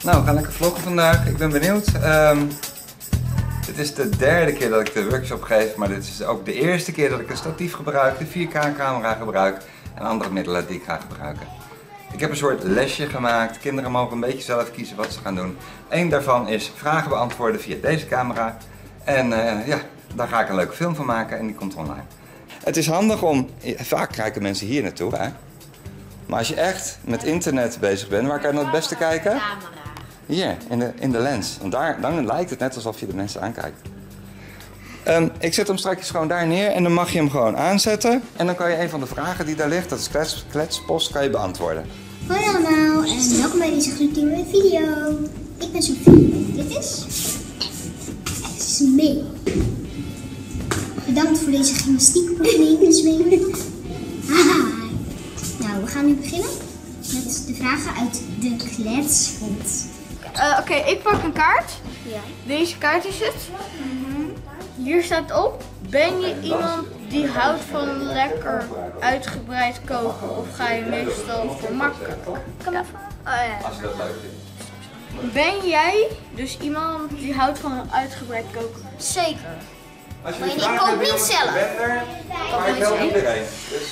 Nou, we gaan lekker vloggen vandaag. Ik ben benieuwd. Dit is de derde keer dat ik de workshop geef, maar dit is ook de eerste keer dat ik een statief gebruik, de 4K-camera gebruik en andere middelen die ik ga gebruiken. Ik heb een soort lesje gemaakt. Kinderen mogen een beetje zelf kiezen wat ze gaan doen. Eén daarvan is vragen beantwoorden via deze camera. En ja, daar ga ik een leuke film van maken en die komt online. Het is handig om, vaak kijken mensen hier naartoe, hè? Maar als je echt met internet bezig bent, waar kan je dan het beste kijken? Camera. Hier, in de lens. Want dan lijkt het net alsof je de mensen aankijkt. Ik zet hem straks gewoon daar neer en dan mag je hem gewoon aanzetten. En dan kan je een van de vragen die daar ligt, dat is kletspost, kan je beantwoorden. Hoi allemaal en welkom bij deze gloednieuwe video. Ik ben Sophie en dit is Smee. Bedankt voor deze gymnastiekoefening, Smee. Haha. Nou, we gaan nu beginnen met de vragen uit de kletspot. Oké, ik pak een kaart. Ja. Deze kaart is het. Hier staat op: ben je iemand die houdt van lekker uitgebreid koken of ga je meestal voor makkelijk? Ja. Als je dat leuk vindt. Ben jij dus iemand die houdt van uitgebreid koken? Zeker. Als je Maar de ik vraag kook hebt, niet dan zelf. ben er, maar ik help iedereen. Dus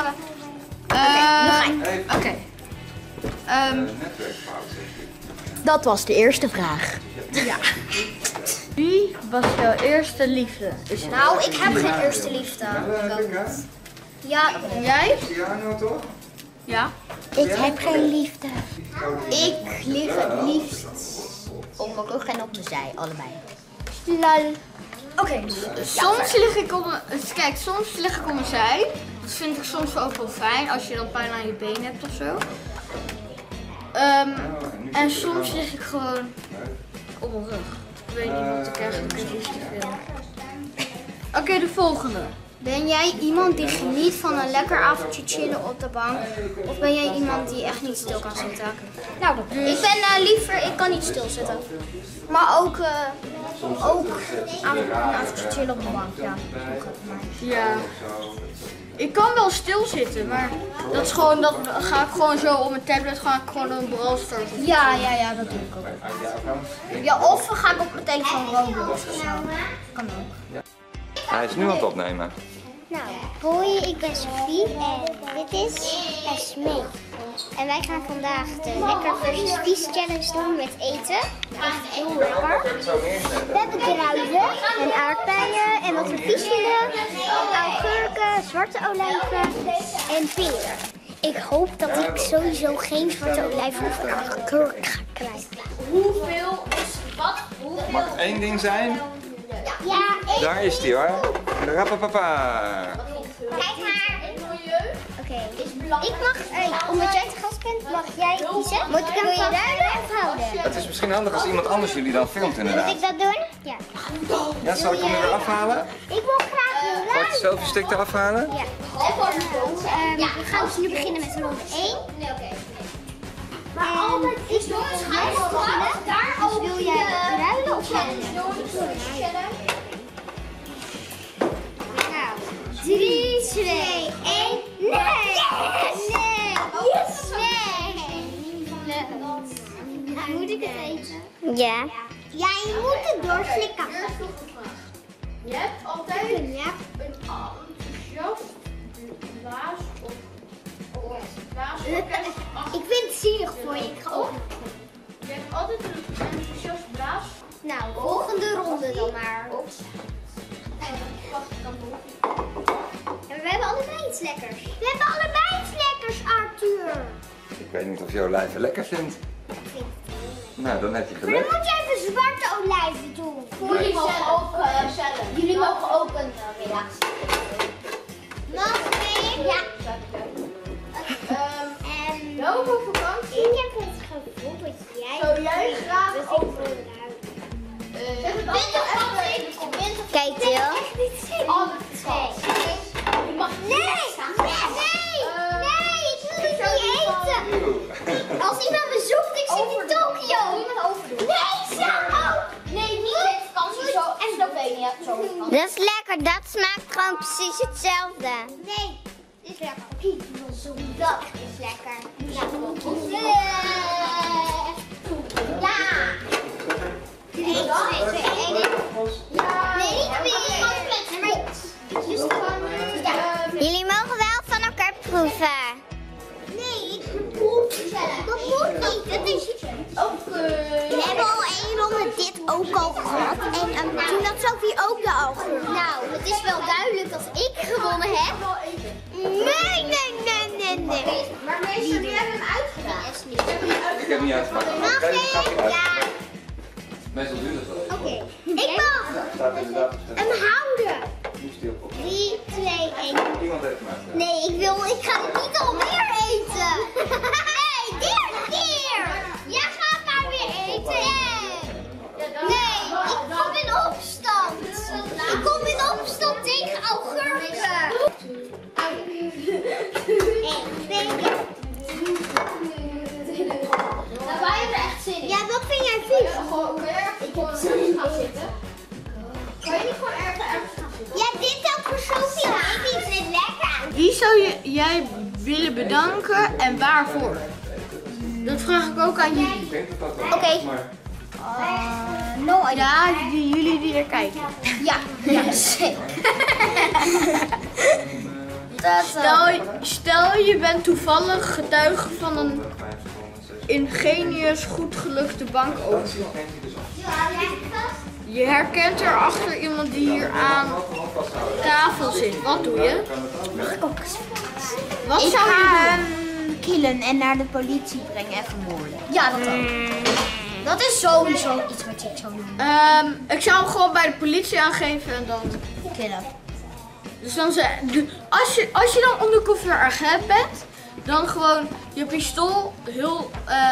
Oké. netwerkpauze. Dat was de eerste vraag. Ja. Wie was jouw eerste liefde? Nou, ik heb geen eerste liefde. Ja, Jij? Piano toch? Ja. Ik heb geen liefde. ik lig het liefst Op mijn rug en op mijn zij, allebei. lal. Oké. Soms lig ik op mijn, kijk, soms lig ik op mijn zij. Dat vind ik soms ook wel fijn als je dan pijn aan je been hebt of zo. En soms lig ik gewoon op mijn rug. Ik weet niet wat ik eigenlijk het liefst wil. Oké, de volgende. Ben jij iemand die geniet van een lekker avondje chillen op de bank? Of ben jij iemand die echt niet stil kan zitten? Nou, ik ben liever, ik kan niet stilzitten. Maar ook een avondje chillen op de bank, ja. Ja. Ik kan wel stilzitten, maar dat is gewoon, dat ga ik gewoon zo op mijn tablet, ga ik gewoon een Brawl Stars. Ja, dat doe ik ook. Ja, of ga ik op mijn telefoon Roblox of zo. Kan ook. Hij is nu aan het opnemen. Nou, hoi, ik ben Sophie en dit is Smee. En wij gaan vandaag de Lekker versus Vies challenge doen met eten. Echt heel lekker. We hebben kruiden en aardbeien en wat we vies vinden. Augurken, zwarte olijven en peren. Ik hoop dat ik sowieso geen zwarte olijven of augurk ga krijgen. Hoeveel is wat? Mag het één ding zijn? Ja, Daar is hij hoor. Rappapapa. kijk maar. Oké, ik mag, omdat jij te gast bent, mag jij kiezen. Moet ik hem ruilen of houden? Het is misschien handig als iemand anders jullie dan filmt Moet inderdaad. ik dat doen? Ja. Ja, zal ik hem weer afhalen? Ik wil graag Zal ik ruilen. het selfie-stick eraf halen? Ja. We gaan dus nu beginnen met ronde 1. Nee, oké. Maar altijd is nog een beginnen. Dus wil jij ruilen of houden? Nou, 3, 2, 1. Nee! Nee! Yes! Nee! Moet ik het eten? Ja. Ja, je moet het doorslikken. Je hebt altijd een enthousiast blaas of blaas. Ik vind het zielig voor je. Ik ga op. Je hebt altijd een enthousiast blaas. Nou, volgende ronde dan maar. En we hebben allebei iets lekkers. We hebben allebei iets lekkers, Arthur. Ik weet niet of jouw lijf het lekker vindt. Ik vind het heel lekker. Nou, dan heb je Maar dan geluk. moet je even zwarte olijven doen. Jullie mogen ook Jullie mogen ook een reactie. Mag ik? Ja. Welke vakantie Ik heb het gevoel dat jij... zou jij graag over? Kijk, Til. Alle Nee! Nee! Nee! Ik wil dit niet eten! Als iemand me zoekt, ik zit in Tokio! Nee, zo! Nee, niet met vakantie, zo en Slovenië. Dat is lekker, dat smaakt gewoon precies hetzelfde. Nee, dit is lekker. Dat is lekker. Ja, koken gehad. En toen had Sophie ook de augurk. Nou, het is wel duidelijk dat ik gewonnen heb. Nee. Maar meester, die hebben hem uitgedaan. Ik heb hem niet uitgemaakt. Mag ik? Ja. Meestal duurt het wel. Oké. Ik mag hem houden. 3, 2, 1. Iemand heeft hem uitgemaakt. Nee, ik ga het niet alweer eten. Nee, derde keer. Jij gaat maar weer eten. Nee, ik kom in opstand. Ik kom in opstand tegen augurken. 1, 2, 3. Nou, wij hebben er echt zin in. Ja, wat vind jij vies? Ik heb zin in gaan zitten. Kan je niet gewoon ergens gaan zitten? Ja, dit ook voor Sophie. Ik vind het lekker. Wie zou jij willen bedanken en waarvoor? Dat vraag ik ook aan jullie. Oké. Ja, jullie die er kijken. Ja, zeker. Stel je bent toevallig getuige van een ingenieus goed gelukte bankoverval. Je herkent erachter iemand die hier aan tafel zit. Wat doe je? Wat Ik zou je ga doen? hem killen en naar de politie brengen en vermoorden. Ja, dat ook. Dat is sowieso iets wat ik zou doen. Ik zou hem gewoon bij de politie aangeven en dan Killen. Dus dan als je dan undercover agent bent, dan gewoon je pistool heel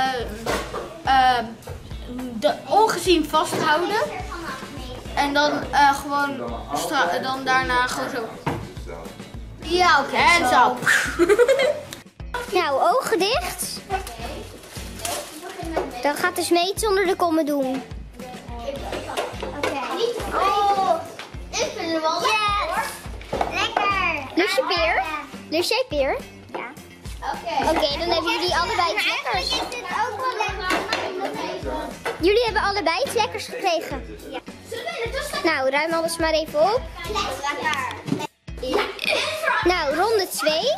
ongezien vasthouden. En dan gewoon dan daarna gewoon zo. Ja, oké. En zo. Nou, ogen dicht. Dan gaat de smeet onder de kommen doen. Oké. Oh, ik vind het wel lekker. Lekker. Lust je peer? Lust jij peer? Ja. Oké, dan hebben jullie allebei iets lekkers. Ik vind het ook wel lekker. Jullie hebben allebei iets lekkers gekregen. Ja. Nou, ruim alles maar even op. Lekker. Ja. Nou, ronde 2. Nee.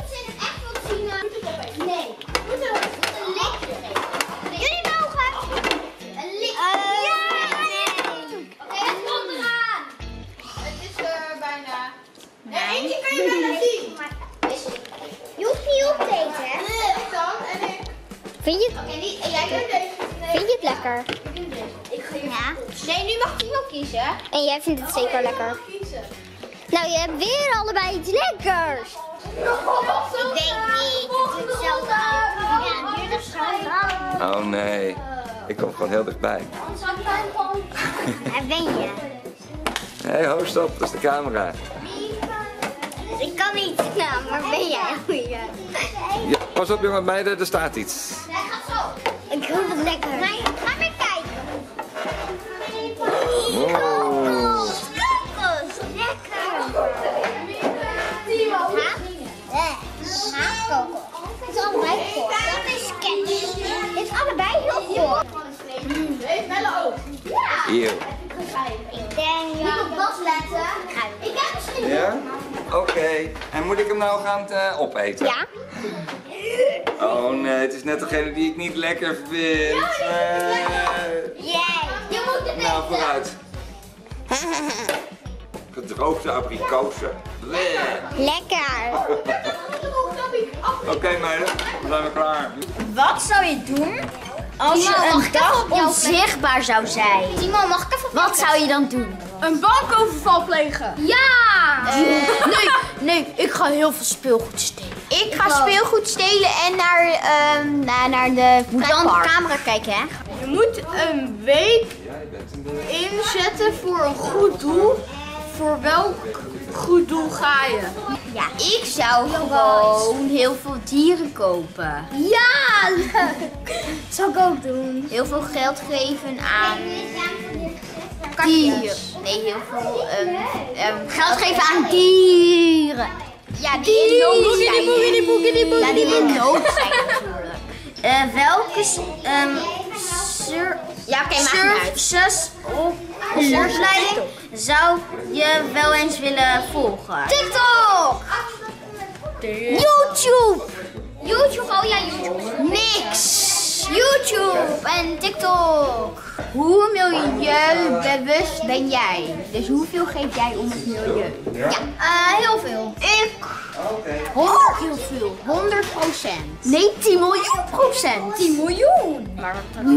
Jullie mogen. Een lik. Ja, nee. Oké, het komt eraan. Het is bijna. Nee, eentje kan je bijna zien. Je hoeft niet op te eten, hè? Ik dan en ik. Vind je Jij kunt deze. vind je het lekker? Ja. Nee, nu mag je wel kiezen. En jij vindt het zeker lekker. Nou, je hebt weer allebei iets lekkers. Ik weet niet. Het doet zo ja, duurt zo lang. Oh nee, ik kom gewoon heel dichtbij. Daar ben je. Hé, ho, stop, dat is de camera. Ik kan niet. Nou, maar ben jij? Ja, pas op jongen, meiden, er staat iets. Ik hoop het lekker. Nee, ga maar kijken. Wow. Kokos, lekker. Haagkokos. Het is allebei goed. Dat is sketch. Het is allebei heel goed. Heeft Melle ook. Eeuw. Ik denk... Niet op dat letten. Ik heb misschien... Ja? Oké. En moet ik hem nou gaan opeten? Ja. Oh nee, het is net degene die ik niet lekker vind. Jij. Je moet het Nou, vooruit. Gedroogde abrikozen. Bleh. Lekker. Oké meiden, dan zijn we klaar. Wat zou je doen als je een dag onzichtbaar zou zijn? Simon, mag ik even... Wat zou je dan doen? Een bankoverval plegen. Ja! Nee, ik ga heel veel speelgoed stelen. Ik ga speelgoed stelen en naar de... Moet wel aan de camera kijken, hè? Je moet een week inzetten voor een goed doel. Voor welk goed doel ga je? Ja, ik zou gewoon heel veel dieren kopen. Ja, leuk. Dat zou ik ook doen. Heel veel geld geven aan dieren. Nee, heel veel geld geven aan dieren. Ja, die in nood zijn. Ja, die in nood zijn natuurlijk. Welke ja, oké, maakt niet uit. Surfers op surfleiding zou je wel eens willen volgen? TikTok. YouTube! YouTube, oh ja, YouTube. Niks! YouTube! en TikTok. Hoe milieubewust ben jij? Dus hoeveel geef jij om het milieu? Ja, heel veel. Ik Ook heel veel. 100%. Nee, 10 miljoen procent. 10 miljoen. Maar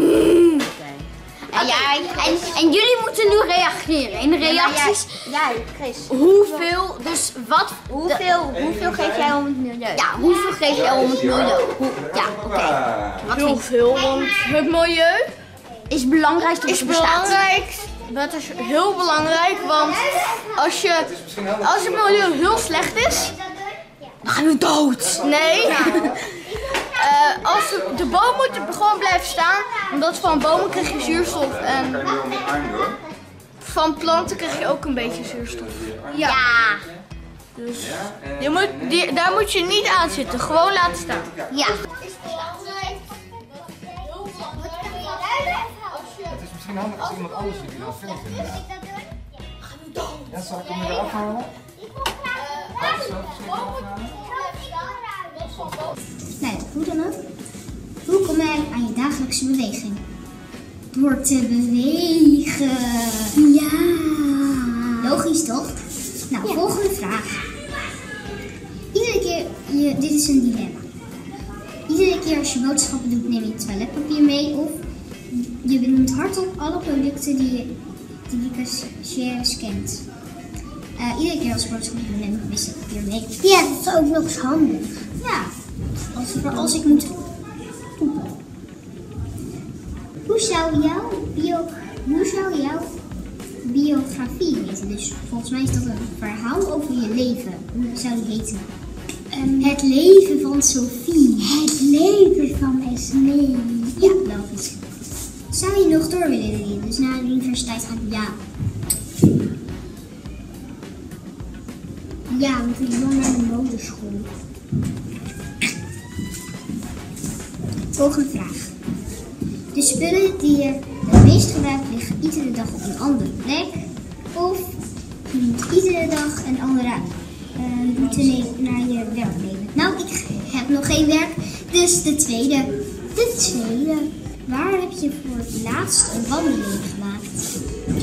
en, en jullie moeten nu reageren. In de reacties. Jij, Chris. Hoeveel, dus wat? Hoeveel geef jij om het milieu? Ja, hoeveel geef jij om het milieu? Ja, oké. Wat Heel veel, want het milieu is het belangrijkste wat is er bestaat? belangrijk. Dat is heel belangrijk, want als het milieu heel slecht is, Dan gaan we dood. nee. Als de boom moet gewoon blijven staan, omdat van bomen krijg je zuurstof en Kan je nu om je arm doen? van planten krijg je ook een beetje zuurstof. Ja. Dus daar moet je niet aan zitten, gewoon laten staan. Ja. Het is misschien handig als iemand anders die dan filmt inderdaad. Ja, zal ik hem eraf halen? Nou ja, hoe dan ook. Hoe kom jij aan je dagelijkse beweging? Door te bewegen. Ja. Logisch toch? Nou, volgende vraag. Iedere keer, dit is een dilemma. Iedere keer als je boodschappen doet, neem je toiletpapier mee of je benoemt hardop alle producten die de cashier scant. Iedere keer als je boodschappen doet, neem ik wc-papier mee. Ja, dat is ook nog eens handig. Ja, als ik moet poepen. Hoe zou jouw biografie heten? Dus volgens mij is dat een verhaal over je leven. Hoe zou die heten? Het leven van Sophie. Het leven van Esmee. Ja, logisch. Zou je nog door willen leren? Dus naar de universiteit gaan? Ja. Ja, want ik wil naar de modeschool. Volgende vraag. De spullen die je het meest gebruikt liggen iedere dag op een andere plek. Of je moet iedere dag een andere route naar je werk nemen. Nou, ik heb nog geen werk, dus de tweede. De tweede. Waar heb je voor het laatst een wandeling gemaakt?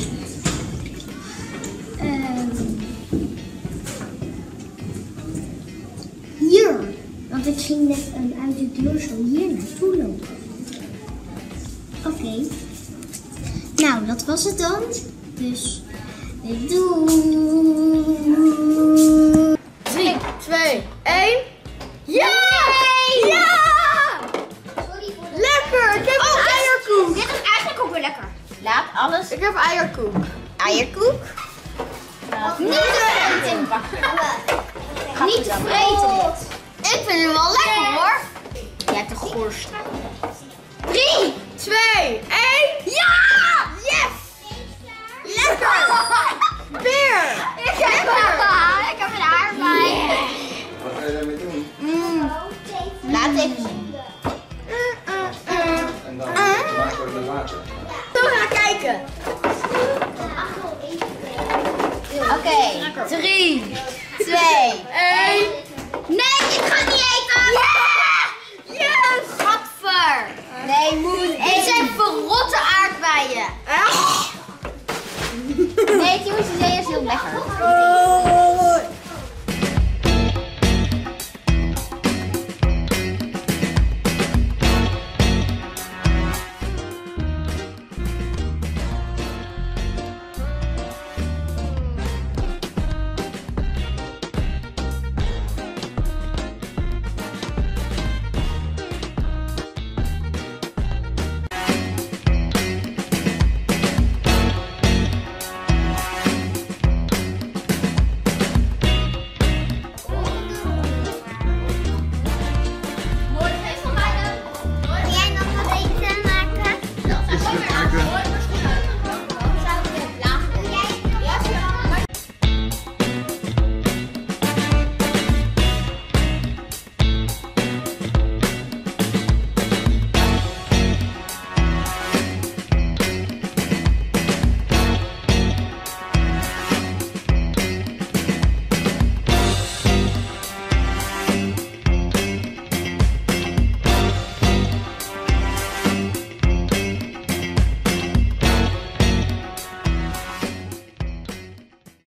Hier. Want ik ging net uit de deur zo hier naartoe lopen. Oké. Nou, dat was het dan. Dus, doei. 3, 2, 1. Ja! Ja! Lekker! Ik heb een eierkoek. Dit is eigenlijk ook weer lekker. Laat alles. Ik heb eierkoek. Eierkoek. Niet te eten. Niet te vreten dit. Ik vind hem wel lekker hoor. Jij hebt een gorst. 3, 2, 1. Ja! Yes! Lekker! Weer! Ik heb een haar bij. Wat ga je daarmee doen? Laat even zien. En dan maken we het met water. We gaan kijken. Oké. 3, 2, 1. Nee, ik ga niet eten. Yes! Gadver. Nee, Moen. Dit zijn verrotte aardbeien. Echt? Nee, Timo's idee is heel lekker.